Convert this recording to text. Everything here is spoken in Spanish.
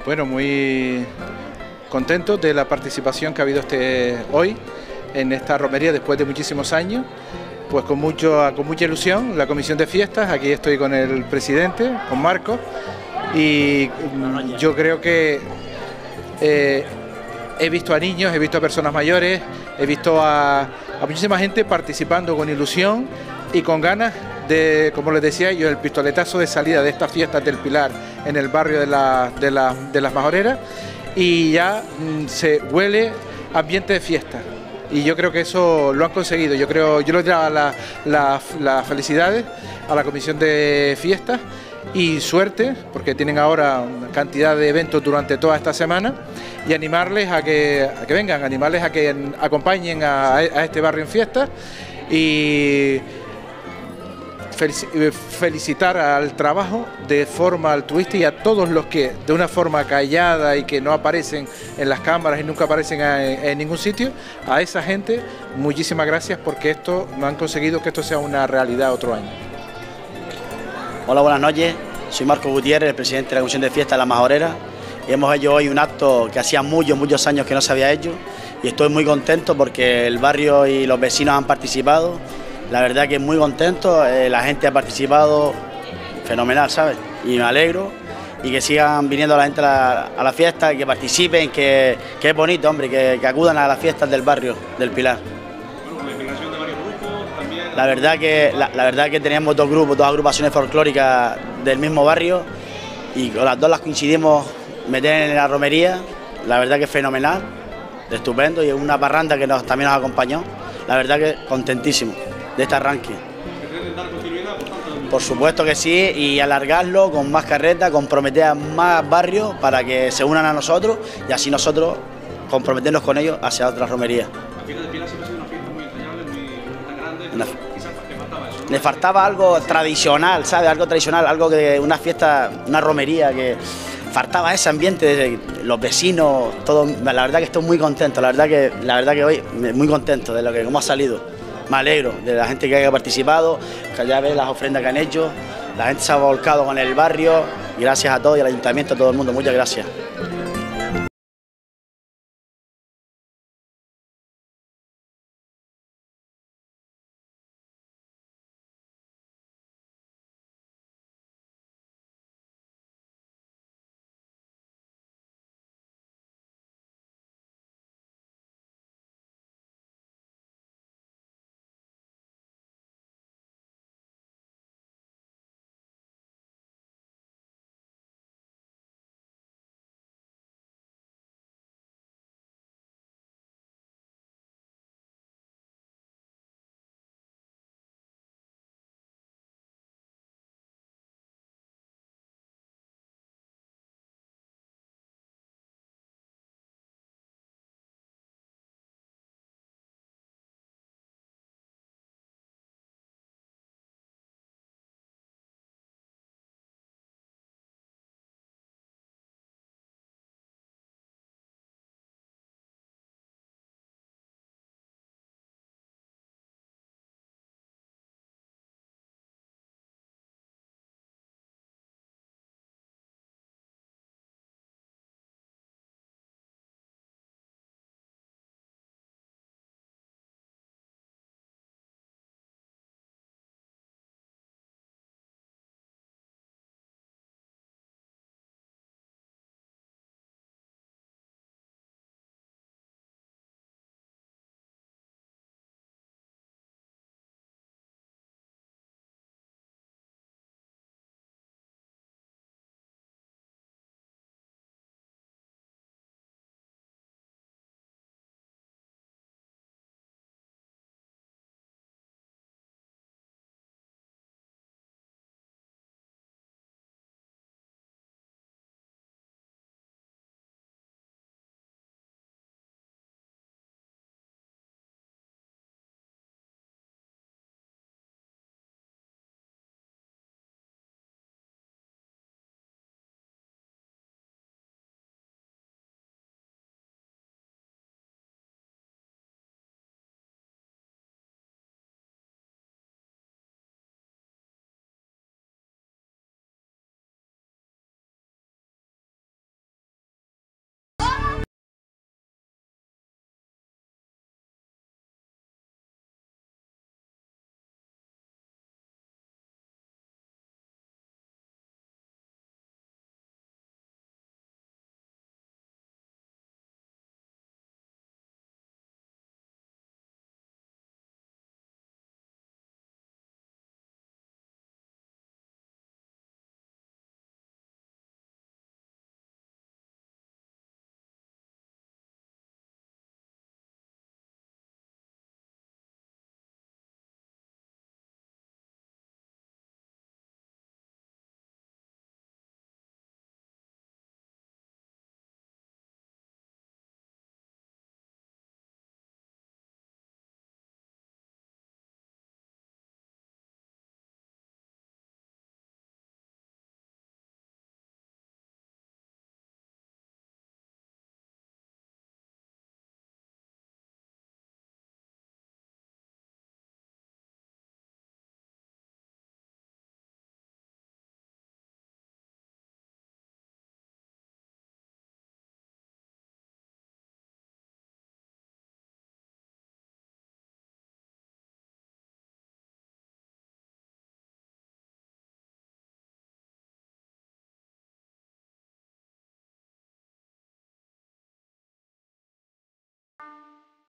Bueno, muy contento de la participación que ha habido hoy en esta romería después de muchísimos años, pues con mucha ilusión, la comisión de fiestas, aquí estoy con el presidente, con Marcos, y yo creo que he visto a niños, he visto a personas mayores, he visto a muchísima gente participando con ilusión y con ganas de, como les decía yo, el pistoletazo de salida de estas fiestas del Pilar en el barrio de las Majoreras, y ya se huele ambiente de fiesta. Y yo creo que eso lo han conseguido. Yo les daba las felicidades a la comisión de fiestas y suerte, porque tienen ahora una cantidad de eventos durante toda esta semana, y animarles a que vengan, animarles a que acompañen a este barrio en fiestas, y felicitar al trabajo de forma altruista y a todos los que de una forma callada y que no aparecen en las cámaras y nunca aparecen en ningún sitio, a esa gente muchísimas gracias, porque esto no han conseguido que esto sea una realidad otro año. Hola, buenas noches, soy Marcos Gutiérrez, el presidente de la Comisión de Fiestas de las Majoreras, y hemos hecho hoy un acto que hacía muchos años que no se había hecho, y estoy muy contento porque el barrio y los vecinos han participado. La verdad que muy contento, la gente ha participado fenomenal, ¿sabes? Y me alegro, y que sigan viniendo la gente a la fiesta, que participen, que es bonito, hombre, que acudan a las fiestas del barrio del Pilar. Bueno, con la implicación de varios grupos también. La verdad que teníamos dos agrupaciones folclóricas del mismo barrio, y con las dos las coincidimos meter en la romería. La verdad que es fenomenal, estupendo, y una parranda que también nos acompañó. La verdad que contentísimo de este arranque. ¿Pretenden dar continuidad, por tanto? Por supuesto que sí, y alargarlo con más carretas, comprometer a más barrios para que se unan a nosotros, y así nosotros comprometernos con ellos hacia otras romerías. La fiesta del Pilar siempre ha sido una fiesta muy entrañable, muy grande, quizás le faltaba eso, ¿no? Le faltaba algo tradicional, ¿sabes? Algo tradicional, algo que una fiesta, una romería, que faltaba ese ambiente de los vecinos, todo. La verdad que estoy muy contento, la verdad que hoy muy contento de cómo ha salido. Me alegro de la gente que haya participado, que ya ve las ofrendas que han hecho, la gente se ha volcado con el barrio, y gracias a todos y al ayuntamiento, a todo el mundo, muchas gracias.